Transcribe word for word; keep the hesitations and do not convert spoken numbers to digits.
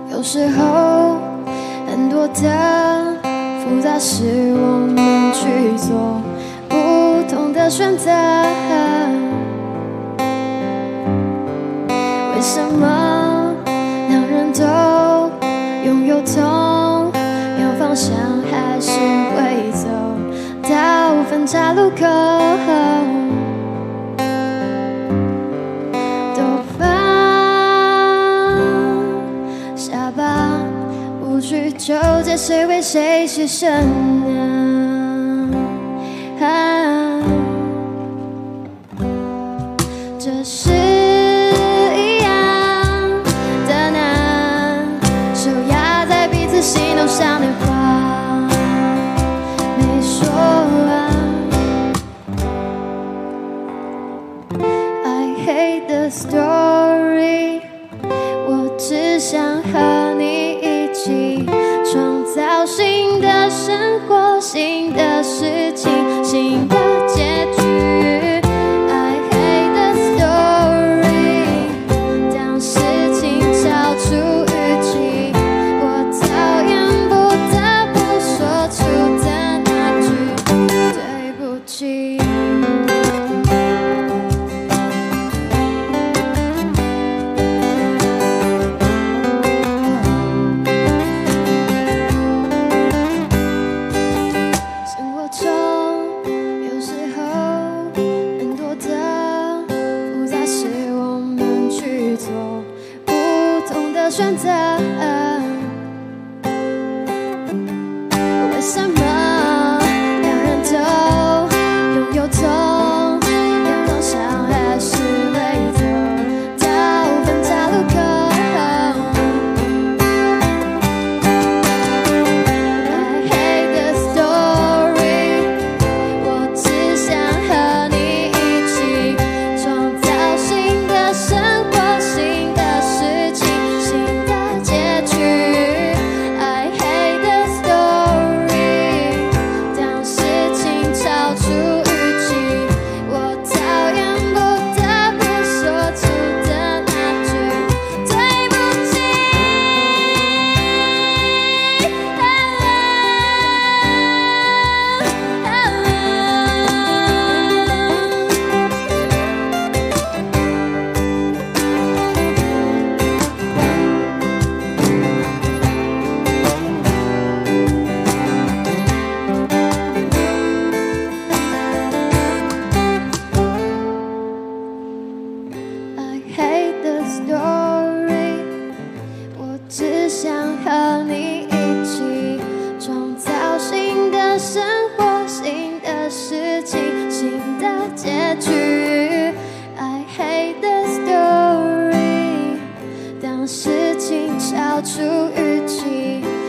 有时候很多的复杂是我们去做不同的选择。为什么两人都拥有同样方向，还是会走到分岔路口？都放下吧，不去纠结谁为谁牺牲啊啊，这是心头上的话没说啊 I hate the story， 我只想和你一起创造新的生活，新的事情，新的结局。I hate the story， 当事情超出预期，选择，为什么两人都拥有同样方向，还是会走到分岔路口？ I hate the story， 我只想和你一起创造新的生活，新的事情。结局 I hate the story， 当事情超出预期，我讨厌不得不说出的那句对不起。Hate the story， 我只想和你一起创造新的生活，新的事情，新的结局。I hate the story， 当事情超出预期。